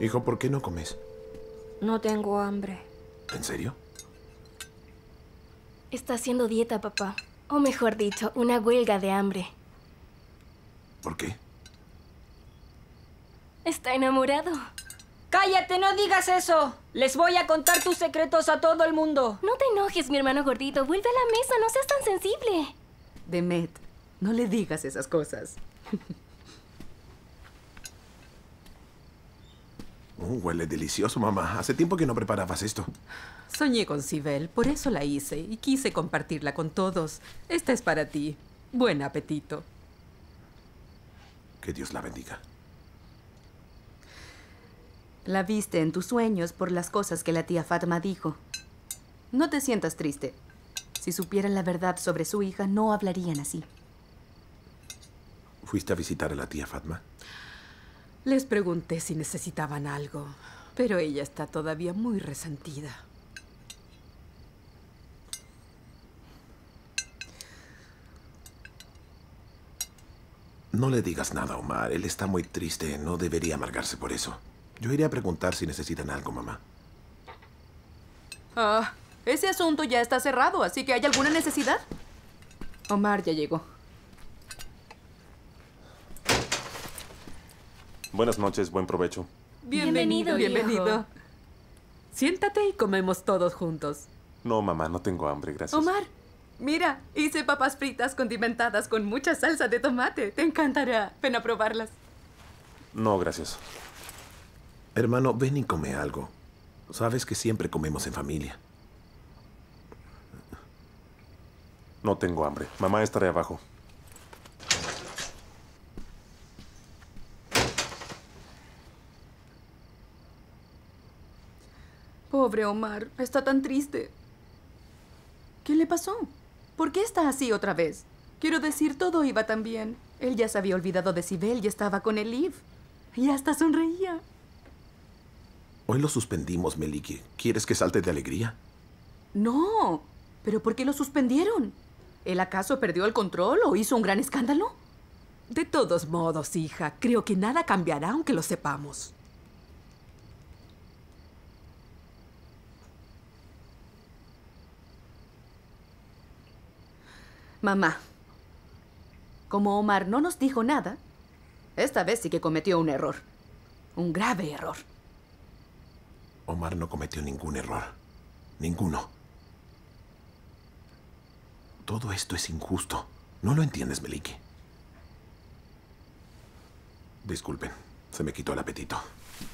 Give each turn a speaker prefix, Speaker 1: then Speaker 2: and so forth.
Speaker 1: Hijo, ¿por qué no comes?
Speaker 2: No tengo hambre.
Speaker 1: ¿En serio?
Speaker 3: Está haciendo dieta, papá. O mejor dicho, una huelga de hambre.
Speaker 1: ¿Por qué?
Speaker 3: Está enamorado.
Speaker 2: ¡Cállate, no digas eso! Les voy a contar tus secretos a todo el mundo.
Speaker 3: No te enojes, mi hermano gordito. Vuelve a la mesa, no seas tan sensible.
Speaker 4: Demet, no le digas esas cosas.
Speaker 1: Huele delicioso, mamá. Hace tiempo que no preparabas esto.
Speaker 4: Soñé con Sibel, por eso la hice y quise compartirla con todos. Esta es para ti. Buen apetito.
Speaker 1: Que Dios la bendiga.
Speaker 4: La viste en tus sueños por las cosas que la tía Fatma dijo. No te sientas triste. Si supieran la verdad sobre su hija, no hablarían así.
Speaker 1: ¿Fuiste a visitar a la tía Fatma?
Speaker 4: Les pregunté si necesitaban algo, pero ella está todavía muy resentida.
Speaker 1: No le digas nada a Omar. Él está muy triste. No debería amargarse por eso. Yo iré a preguntar si necesitan algo, mamá.
Speaker 4: Ah, ese asunto ya está cerrado, así que ¿hay alguna necesidad? Omar ya llegó.
Speaker 5: Buenas noches, buen provecho.
Speaker 3: Bienvenido, viejo.
Speaker 4: Siéntate y comemos todos juntos.
Speaker 5: No, mamá, no tengo hambre, gracias.
Speaker 4: Omar, mira, hice papas fritas condimentadas con mucha salsa de tomate. Te encantará. Ven a probarlas.
Speaker 5: No, gracias.
Speaker 1: Hermano, ven y come algo. Sabes que siempre comemos en familia.
Speaker 5: No tengo hambre. Mamá, estaré abajo.
Speaker 4: Pobre Omar, está tan triste. ¿Qué le pasó? ¿Por qué está así otra vez? Quiero decir, todo iba tan bien. Él ya se había olvidado de Sibel y estaba con Elif. Y hasta sonreía.
Speaker 1: Hoy lo suspendimos, Meliki. ¿Quieres que salte de alegría?
Speaker 4: No, pero ¿por qué lo suspendieron? ¿Él acaso perdió el control o hizo un gran escándalo? De todos modos, hija, creo que nada cambiará aunque lo sepamos. Mamá, como Omar no nos dijo nada, esta vez sí que cometió un error. Un grave error.
Speaker 1: Omar no cometió ningún error. Ninguno. Todo esto es injusto. ¿No lo entiendes, Meliki? Disculpen, se me quitó el apetito.